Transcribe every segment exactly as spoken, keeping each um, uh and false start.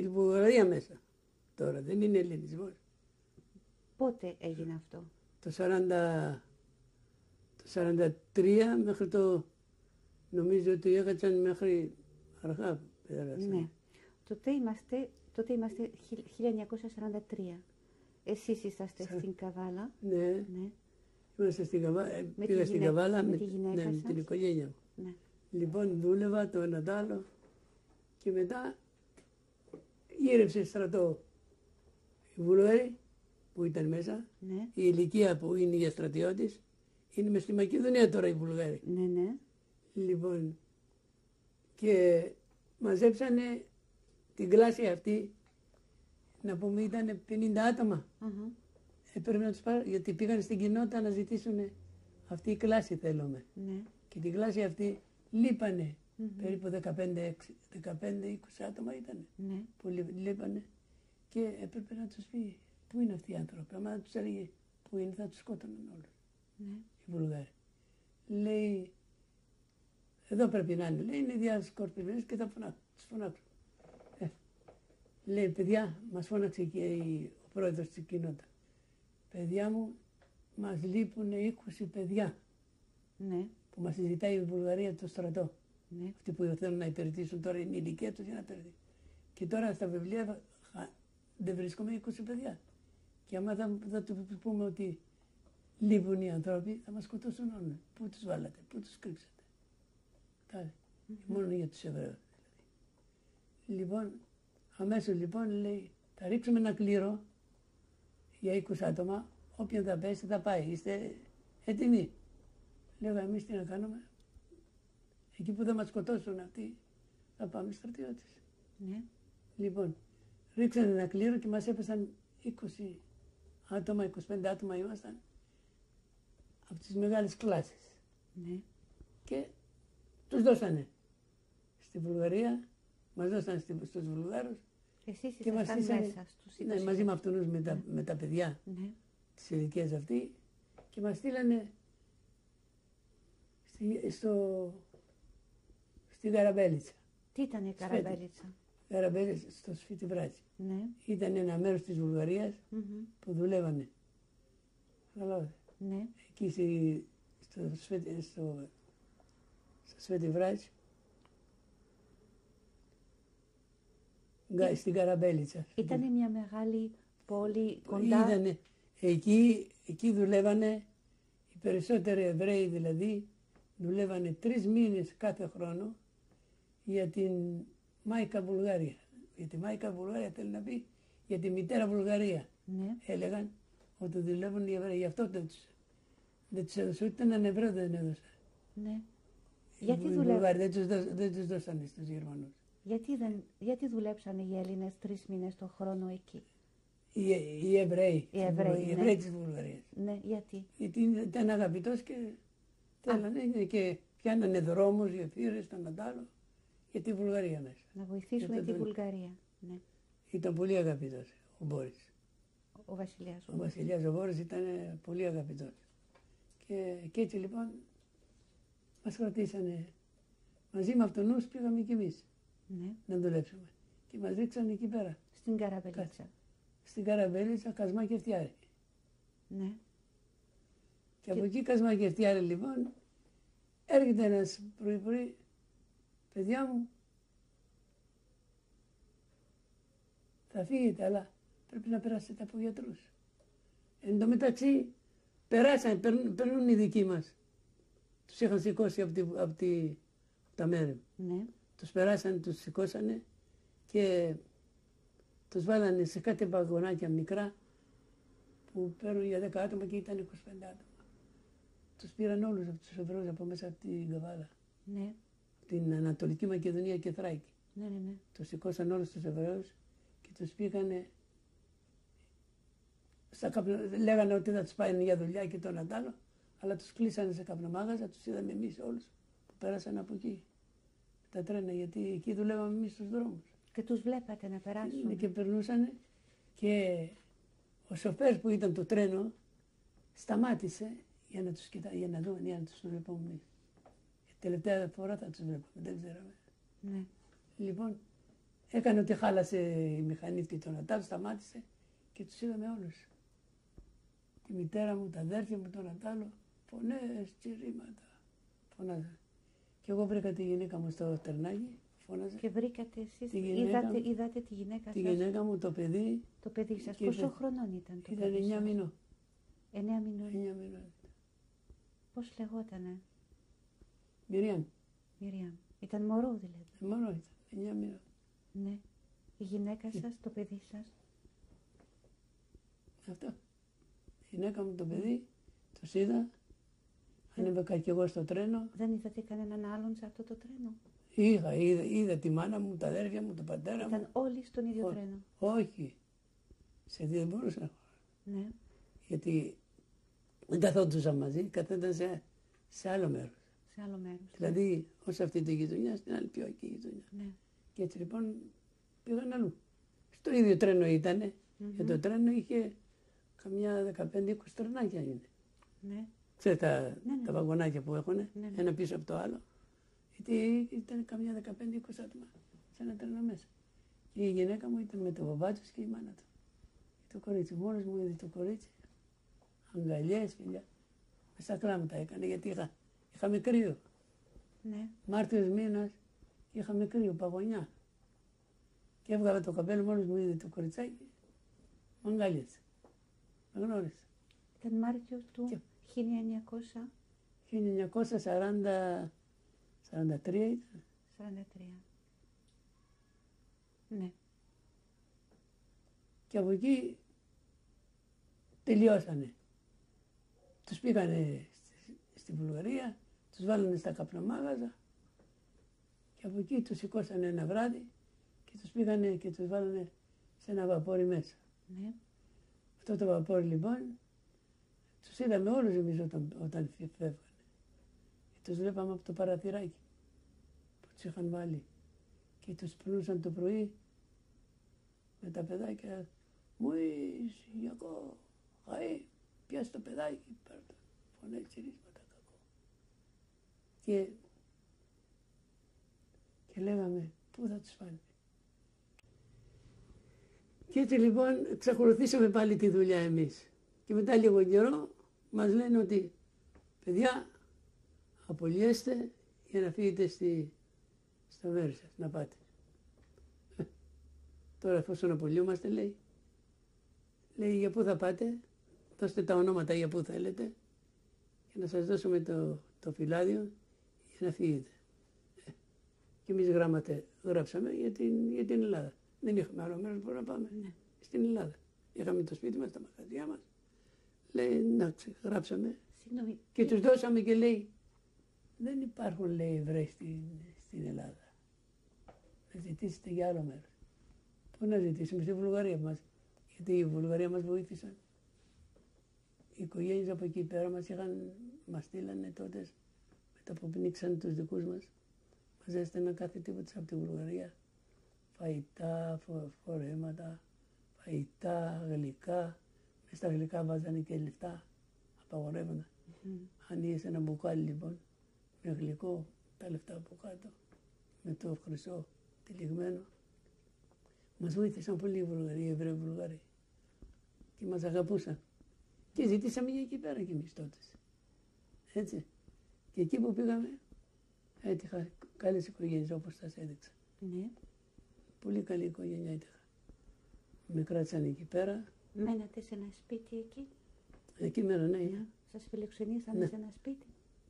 η Βουλγαρία μέσα. Τώρα δεν είναι ελληνισμός. Πότε έγινε αυτό? Το σαράντα, το σαράντα τρία μέχρι το, νομίζω ότι έκατσαν μέχρι αργά πέρασαν. Ναι. Τότε είμαστε, τότε είμαστε χίλια εννιακόσια σαράντα τρία. Εσείς είσαστε Σα... στην Καβάλα. Ναι. Ναι. Είμαστε στην Καβάλα, Με πήγα τη στην γυναίκα, Καβάλα με, με, τη γυναίκα ναι, με σας. την οικογένεια μου. Ναι. Λοιπόν, δούλευα το ένα τ' άλλο και μετά γύρευσε στρατό οι Βουλγαροί που ήταν μέσα. Ναι. Η ηλικία που είναι για στρατιώτης είναι μες στη Μακεδονία τώρα οι Βουλγαροί. Ναι, ναι. Λοιπόν, και μαζέψανε την κλάση αυτή, να πούμε ήταν πενήντα άτομα. Uh-huh. Ε, πρέπει να τους πάρω, γιατί πήγαν στην κοινότητα να ζητήσουν αυτή η κλάση θέλουμε. Ναι. Και την κλάση αυτή λείπανε. Mm-hmm. Περίπου δεκαπέντε είκοσι άτομα ήταν. Ναι. Που λείπανε και έπρεπε να τους πει πού είναι αυτοί οι άνθρωποι. Αν τους έλεγε πού είναι θα τους σκότωναν όλους. Ναι. Οι Βουλγάροι. Λέει, εδώ πρέπει να είναι. Λέει, είναι διασκορπισμένες και θα φωνάξουν. Τους φωνάξουν. Ε, λέει, παιδιά, μας φώναξε και ο πρόεδρος της κοινότητας. Παιδιά μου, μας λείπουν είκοσι παιδιά. Ναι. Που μας συζητάει η Βουλγαρία το στρατό. Ναι. Αυτοί που θέλουν να υπηρετήσουν τώρα είναι η ηλικία τους για να υπηρετήσουν. Και τώρα στα βιβλία δεν βρίσκουμε είκοσι παιδιά. Και άμα θα, θα του πούμε ότι λείπουν οι άνθρωποι, θα μας σκοτώσουν όλοι. Πού τους βάλατε, πού τους κρύψατε. Mm-hmm. Μόνο για τους Εβραίους δηλαδή. Λοιπόν, αμέσως λοιπόν λέει, θα ρίξουμε ένα κλήρο για είκοσι άτομα, όποιον θα πέσει θα πάει, είστε έτοιμοι. Λέω, εμείς τι να κάνουμε, εκεί που θα μας σκοτώσουν αυτοί, θα πάμε στρατιώτες. Ναι. Λοιπόν, ρίξανε ένα κλήρο και μας έπεσαν είκοσι άτομα, είκοσι πέντε άτομα ήμασταν, από τις μεγάλες κλάσεις. Ναι. Και τους δώσανε στη Βουλγαρία, μας δώσανε στους Βουλγάρους. Εσείς και μας ήσασταν στήσανε, μέσα στους ναι, μαζί με αυτούς, με τα, με τα παιδιά ναι. της ηλικίας αυτή και μας στείλανε στη, στο, στη Γαραμπέλιτσα. Τι ήταν η Γαραμπέλιτσα? Γαραμπέλιτσα στο Σφίτι Βράση. Ναι. Ήταν ένα μέρος της Βουλγαρίας Mm-hmm. που δουλεύανε. Ναι. Εκεί στη, στο, στο, στο, στο Σφίτι Βράση. Στην Γαραμπέλιτσα. Ήταν μια μεγάλη πόλη κοντά. Ήτανε, εκεί, εκεί δουλεύανε οι περισσότεροι Εβραίοι δηλαδή, δουλεύανε τρεις μήνες κάθε χρόνο για την Μάικα Βουλγαρία. Για τη Μάικα Βουλγαρία θέλει να πει για τη μητέρα Βουλγαρία. Ναι. Έλεγαν ότι δουλεύουν οι Εβραίοι. Γι' αυτό δεν τους, δεν τους έδωσε, ούτε έναν Εβραίο δεν έδωσε. Ναι. Γιατί δουλεύουν? Δεν τους, δεν τους δώσανε στους Γερμανούς. Γιατί, δεν, γιατί δουλέψανε οι Έλληνες τρεις μήνες το χρόνο εκεί? Οι, οι Εβραίοι, οι Εβραίοι, οι Εβραίοι ναι. της Βουλγαρίας. Ναι, γιατί? Γιατί ήταν αγαπητός και θέλανε και πιάνανε δρόμους, γεφύρες, τον αντάλλο για τη Βουλγαρία μέσα. Να βοηθήσουμε τη τον... Βουλγαρία. Ναι. Ήταν πολύ αγαπητός ο Μπόρις. Ο, ο Βασιλιάς. Ο, ο Βασιλιάς ο Μπόρις ήταν πολύ αγαπητός. Και, και έτσι λοιπόν μας κρατήσανε. Μαζί με αυτούς πήγαμε κι εμείς. Ναι. Να δουλέψουμε. Και μας ρίξανε εκεί πέρα. Στην Καραμπέλιτσα. Στην Καραμπέλιτσα, Κασμά και Φτιάρη. Ναι. Και, και από εκεί Κασμά και Φτιάρη λοιπόν, έρχεται ένας πρωί-πρωί, παιδιά μου, θα φύγετε, αλλά πρέπει να περάσετε από γιατρούς. Εν τω μεταξύ, περάσαν, περνούν, περνούν οι δικοί μας. Τους είχαν σηκώσει από, τη, από, τη, από τα μέρη. Ναι. Τους περάσανε, τους σηκώσανε και τους βάλανε σε κάτι βαγονάκια μικρά που παίρνουν για δέκα άτομα και ήταν είκοσι πέντε άτομα. Τους πήραν όλους από τους Εβραίους από μέσα από την Καβάλα. Ναι. Από την Ανατολική Μακεδονία και Θράκη. Ναι, ναι, ναι. Τους σηκώσαν όλους τους Εβραίους και τους πήγανε στα καπνο... λέγανε ότι θα τους πάνε για δουλειά και τον αντάλλο, αλλά τους κλείσανε σε καπνομάγαζα, τους είδαμε εμείς όλους που πέρασαν από εκεί. Τα τρένα, γιατί εκεί δουλεύαμε εμείς στους δρόμους. Και τους βλέπατε να περάσουν. Και περνούσαν και ο σοφέρ που ήταν το τρένο σταμάτησε για να τους κοιτά, για να δούμε, για να τους βλέπουμε εμείς. Και τελευταία φορά θα τους βλέπαμε, δεν ξέραμε. Ναι. Λοιπόν, Έκανε ότι χάλασε η μηχανή του τον Ατάλ, σταμάτησε και τους είδαμε όλους. Τη μητέρα μου, τα αδέρφια μου, τον Ατάλο, φωνές, τσιρήματα, φωνάζα. Και εγώ βρήκα τη γυναίκα μου στο τερνάκι, φώναζα. Και βρήκατε εσείς, γυναίκα, είδατε, είδατε τη γυναίκα τη σας. Τη γυναίκα μου, το παιδί. Το παιδί σας. Και Πόσο ήταν, χρονών ήταν το ήταν παιδί εννιά σας? μηνών. Εννέα μηνών. εννιά μηνών. Πώς λεγότανε? Μυριάμ. Μυριάμ. Ήταν μωρό δηλαδή. Μωρό ήταν, εννιά μηνών. Ναι. Η γυναίκα σας, το παιδί σας. Αυτό. Η γυναίκα μου, το παιδί, τους είδα. Ανέβηκα κι εγώ στο τρένο. Δεν είδατε κανέναν άλλον σε αυτό το τρένο? Είχα, είδα, είδα τη μάνα μου, τα αδέρφια μου, τον πατέρα μου. Ήταν όλοι στον ίδιο Ό, τρένο? Όχι. Σε δύο δεν μπορούσα να χωρώ. Ναι. Γιατί δεν καθόντουσαν μαζί, καθόταν σε, σε άλλο μέρος. Σε άλλο μέρος. Δηλαδή, ως αυτή τη γειτονιά, στην άλλη πιο εκεί γειτονιά. Ναι. Και έτσι λοιπόν πήγαν αλλού. Στο ίδιο τρένο ήτανε. Mm-hmm. Και το τρένο είχε καμιά δεκαπέντε είκοσι τρενάκια είναι. Ναι. Ξέρετε τα, ναι, ναι. τα βαγονάκια που έχουν, ναι, ναι. ένα πίσω από το άλλο. Γιατί ήταν καμιά δεκαπέντε είκοσι άτομα σε ένα τρένο μέσα. Και η γυναίκα μου ήταν με το βαβάτσος και η μάνα του. Και το κορίτσι, μόνος μου είδε το κορίτσι. Αγκαλιές, φιλιά. Με στα κλάματα έκανε γιατί είχα, είχαμε κρύο. Ναι. Μάρτιος μήνας είχαμε κρύο, παγωνιά. Και έβγαλα το καπέλο, μόλις μου είδε το κοριτσάκι, με αγκάλιασε. Με γνώρισε. Ήταν Μάρτιος του και... χίλια εννιακόσια σαράντα τρία ήταν. σαράντα τρία. Ναι. Και από εκεί τελειώσανε. Τους πήγανε στη, στη Βουλγαρία, τους βάλανε στα καπνομάγαζα και από εκεί τους σηκώσανε ένα βράδυ και τους πήγανε και τους βάλανε σε ένα βαπόρι μέσα. Ναι. Αυτό το βαπόρι λοιπόν, τους είδαμε όλους εμείς όταν, όταν φεύγανε. Και τους βλέπαμε από το παραθυράκι που τους είχαν βάλει και τους περνούσαν το πρωί με τα παιδάκια. Μου είσαι γιακό, χαΐ, πιάσε το παιδάκι, πάρτο, φωνές, τσιρίσματα, κακό. Και, και λέγαμε, πού θα τους βάλουμε. Και έτσι λοιπόν εξακολουθήσαμε πάλι τη δουλειά εμείς. Και μετά λίγο καιρό μας λένε ότι, παιδιά, απολυέστε για να φύγετε στη, στα μέρη σας, να πάτε. Τώρα εφόσον απολύομαστε, λέει, λέει για πού θα πάτε, δώστε τα ονόματα για πού θέλετε και να σας δώσουμε το, το φυλάδιο για να φύγετε. Ε, και εμείς γράμματα γράψαμε για την, για την Ελλάδα. Δεν είχαμε άλλο μέρος που να πάμε. Ναι. Στην Ελλάδα. Είχαμε το σπίτι μας, τα μαγαζιά μας. Λέει, να γράψαμε. Συγγνώμη. Και τους δώσαμε και λέει, δεν υπάρχουν, λέει, Εβραίοι στην, στην Ελλάδα. Να ζητήσετε για άλλο μέρος. Πού να ζητήσουμε, στη Βουλγαρία μας. Γιατί η Βουλγαρία μας βοήθησαν. Οι οικογένειες από εκεί πέρα μας είχαν, μας στείλανε τότε, μετά που πνίξαν τους δικούς μας, μας έστελναν κάθε τίποτα από τη Βουλγαρία. Φαϊτά, φο, φορέματα, φαϊτά, γλυκά. Μες στα γλυκά βάζανε και λεφτά, απαγορεύοντα. Mm-hmm. Ανοίγεις ένα μπουκάλι λοιπόν, με γλυκό, τα λεφτά από κάτω, με το χρυσό τυλιγμένο. Μας βοήθησαν πολύ οι Βουλγαροί, οι Εβραίοι Βουλγαροί. Και μας αγαπούσαν. Και ζητήσαμε για εκεί πέρα κι εμείς τότε. Έτσι. Και εκεί που πήγαμε, έτυχα καλές οικογένειες όπως σας έδειξα. Ναι. Πολύ καλή οικογένεια έτυχα. Με κράτησαν εκεί πέρα. Μένατε σε ένα σπίτι εκεί. Εκεί μένω, ναι. Ναι. Σας φιλοξενήσανε ναι. σε ένα σπίτι.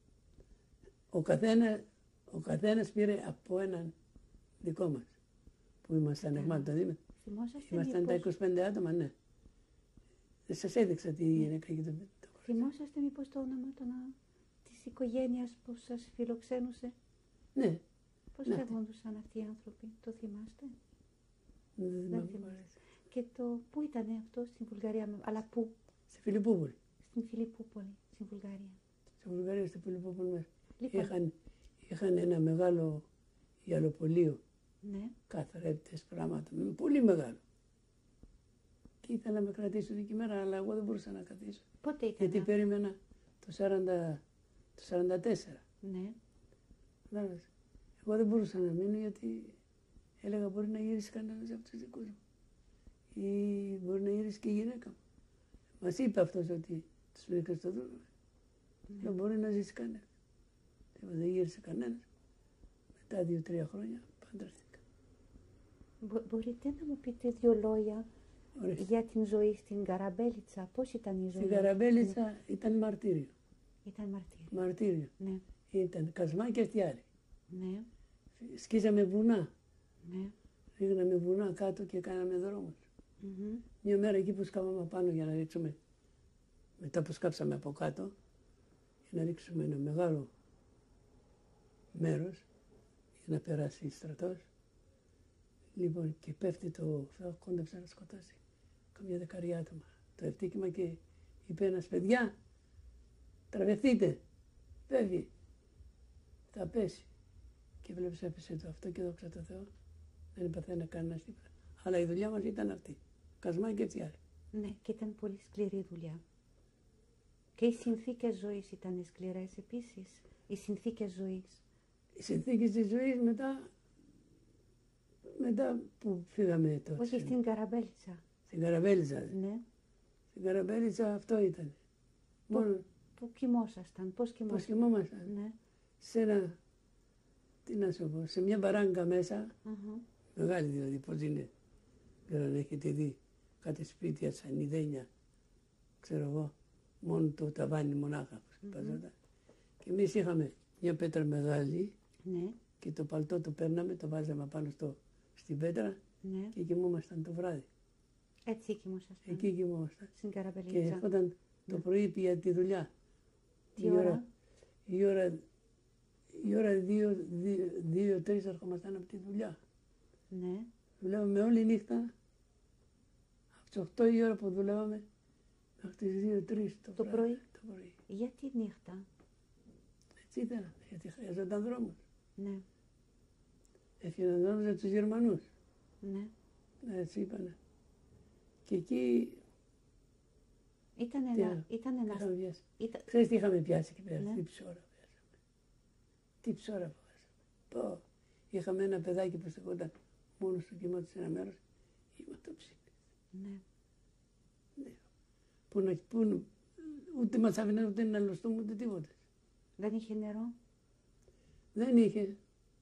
Ο, καθένα, ο καθένας πήρε από έναν δικό μας. Που ήμασταν εγμάτων, το δούμε. Ήμασταν τα είκοσι πέντε άτομα, ναι. Δεν σας έδειξα τη γυναίκα και το παιδί. Θυμόσαστε μήπως το όνομα των, της οικογένειας που σας φιλοξένουσε. Ναι. Πώς ναι. λεγόντουσαν αυτοί οι άνθρωποι, το θυμάστε. Δεν, δεν, δεν θυμάστε. Και το πού ήταν αυτό στην Βουλγαρία, αλλά πού. Στη Φιλιππούπολη. Στην Φιλιππούπολη, στην Βουλγαρία. Στη Βουλγαρία, στη Φιλιππούπολη μέσα. Λοιπόν. Είχαν, είχαν ένα μεγάλο γυαλοπολείο. Ναι. Καθρέπτες, πράγματα, πολύ μεγάλο. Και ήθελα να με κρατήσουν εκεί μέρα, αλλά εγώ δεν μπορούσα να καθίσω. Πότε ήταν? Γιατί αυτό? Περίμενα το, σαράντα, το σαράντα τέσσερα. Ναι. Λάβες. Εγώ δεν μπορούσα να μείνω γιατί Έλεγα μπορεί να γυρίσει κανένας από τους δικούς μου. Ή μπορεί να γυρίσει και η γυναίκα μου. Μας είπε αυτός ότι τους βρήκα στο δρόμο. Mm. Λέω μπορεί να ζήσει κανένας. Δεν γύρισε κανένας. Μετά δύο-τρία χρόνια παντρεύτηκα. Μπο, μπορείτε να μου πείτε δύο λόγια Ορίστε. για την ζωή στην Καραμπέλιτσα. Πώς ήταν η ζωή? Στην Καραμπέλιτσα ναι. ήταν μαρτύριο. Ήταν μαρτύριο. Μαρτύριο. Ναι. Ήταν κασμά και φτιάρι. Ναι. Σκίζαμε βουνά. Ναι. Ρίχναμε βουνά κάτω και κάναμε δρόμους. Mm-hmm. Μια μέρα εκεί που σκάβαμε πάνω για να ρίξουμε, μετά που σκάψαμε από κάτω, για να ρίξουμε ένα μεγάλο μέρος για να περάσει στρατός. Λοιπόν, και πέφτει το φράγκο, κόντεψε να σκοτώσει καμιά δεκαριά άτομα. Το ευτύχημα και είπε ένας παιδιά, τραβηθείτε, φεύγει, θα πέσει. Και βλέπεις έπεσε το αυτό και δόξα τω Θεώ, δεν παθαίνει κανένας τίποτα. Αλλά η δουλειά μας ήταν αυτή, κασμά και έτσι άλλη. Ναι, και ήταν πολύ σκληρή δουλειά. Και οι συνθήκες ζωής ήταν σκληρές επίσης, οι συνθήκες ζωής. Οι συνθήκες της ζωής μετά, μετά που φύγαμε τότε. Όχι στην Καραμπέλιτσα. Στην Καραμπέλιτσα. Ναι. Στην Καραμπέλιτσα αυτό ήταν. Πού, Μόνο... πού κοιμόσασταν, πώς κοιμόσασταν? Πώς κοιμόμασταν. Ναι. Σε ένα, τι να σου πω, σε μια μπαράγκα μέσα, uh-huh. μεγάλη δηλαδή, πώς είναι, δεν αν έχετε δει, κάτι σπίτια, σανιδένια, ξέρω εγώ, μόνο το ταβάνι μονάχα που mm-hmm. Και εμείς είχαμε μια πέτρα μεγάλη ναι. και το παλτό το παίρναμε, το βάζαμε πάνω στο, στην πέτρα ναι. και κοιμόμασταν το βράδυ. Έτσι κοιμόσασταν? Εκεί κοιμόμασταν. Στην Καραμπελίτσα. Και έρχονταν το ναι. πρωί για τη δουλειά. Τι η ώρα? ώρα η ώρα, η ώρα δύο, δύο, δύο τρεις ερχόμασταν από τη δουλειά. Ναι. Δουλεύαμε όλη νύχτα. Από τις οκτώ η ώρα που δουλεύαμε μέχρι τις δύο τρεις το, το, πρωί. το πρωί. Γιατί νύχτα? Έτσι ήταν, γιατί χρειαζόταν δρόμος. Ναι. Έφυγαν δρόμος για τους Γερμανούς. Ναι. Έτσι είπανε. Και εκεί... Ήταν ένα... Ήταν ένα... Ήταν... Ξέρεις τι είχαμε πιάσει εκεί πέρα, ναι. τι ψώρα πιάσαμε. Τι ψώρα που βάζαμε. Πω. Είχαμε ένα παιδάκι που στεκόταν μόνος του κοιμόταν ένα μέρος. Είμαι το ψήνι. Ναι. Ναι. Που να, που, ούτε μας άφηναν ούτε να λουστούμε ούτε τίποτα. Δεν είχε νερό? Δεν είχε.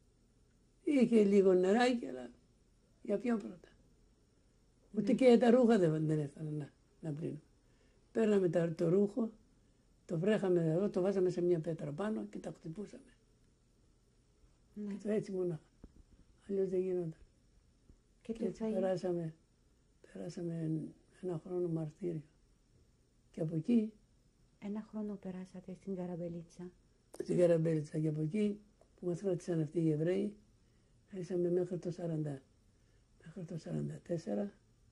Είχε λίγο νεράκι, αλλά για πιο πρώτα. Ναι. Ούτε και τα ρούχα δεν, δεν έφταναν να, να πλύνουν. Παίρναμε τα, το ρούχο, το βρέχαμε εδώ, το βάζαμε σε μια πέτρα πάνω και τα χτυπούσαμε. Ναι. Και το έτσι μονάχα. Αλλιώς δεν γινόταν. Και, και έτσι περάσαμε, περάσαμε ένα χρόνο μαρτύριο. Και από εκεί... Ένα χρόνο περάσατε στην Καραμπελίτσα. Στην Καραμπελίτσα και από εκεί που μας ρώτησαν αυτοί οι Εβραίοι, ήρθαμε μέχρι το σαράντα, μέχρι το σαράντα τέσσερα.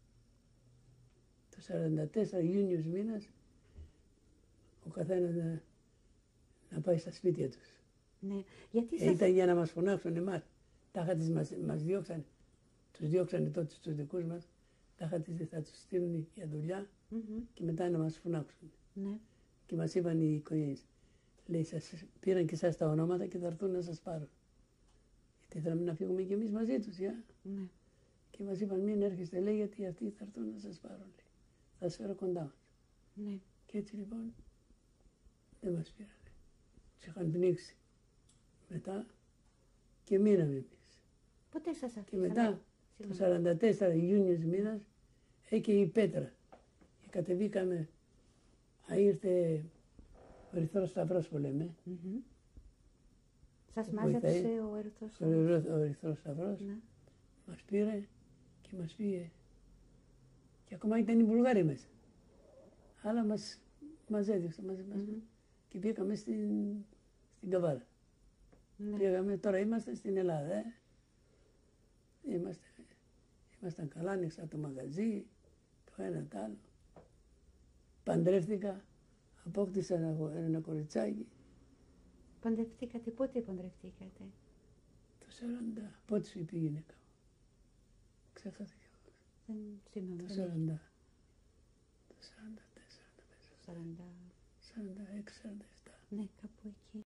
Το σαράντα τέσσερα Ιούνιος μήνας, ο καθένας να, να πάει στα σπίτια τους. Ναι. Γιατί ε, σας... Ήταν για να μας φωνάξουν εμάς. Τάχα τις μας, μας διώξανε, τους διώξανε τότε στους δικούς μας, τάχα τις θα τους στείλουν για δουλειά mm-hmm. και μετά να μας φωνάξουν. Ναι. Και μας είπαν οι οικογένειες, λέει, σας πήραν και εσάς τα ονόματα και θα έρθουν να σας πάρουν. Γιατί θέλαμε να φύγουμε κι εμείς μαζί τους, για. Ναι. Και μας είπαν μην έρχεστε, λέει, γιατί αυτοί θα έρθουν να σας πάρουν, λέει. Θα σας φέρω κοντά μας. Ναι. Και έτσι λοιπόν δεν μας πήρανε. Τους είχαν πνίξει. Μετά και μείναμε εμείς. Πότε σας αφήσαμε? Και μετά το σαράντα τέσσερα Ιούνιος μήνας έκαι η πέτρα. Και κατεβήκαμε, α, ήρθε ο Ερυθρός Σταυρός που λέμε. Mm-hmm. Σας μάζεψε ο Ερυθρός Σταυρός. Ο Ερυθρός Σταυρός ναι. μας πήρε και μας πήγε. Και ακόμα ήταν οι Βουλγάροι μέσα. Αλλά μας, μας έδιωξε μαζί μας. Mm-hmm. Και πήγαμε στην, στην Καβάλα. Ναι. Πήγαμε, τώρα είμαστε στην Ελλάδα. Ε. Είμαστε, ήμασταν καλά, άνοιξα το μαγαζί, το ένα το άλλο. Παντρεύτηκα, απόκτησα ένα, ένα κοριτσάκι. Παντρευτήκατε, πότε παντρευτήκατε? Το σαράντα, πότε σου είπε η γυναίκα μου. Ξέχασα και εγώ. Δεν θυμάμαι. Το σαράντα, το σαράντα τέσσερα, σαράντα, σαράντα έξι, σαράντα επτά. Ναι, κάπου εκεί.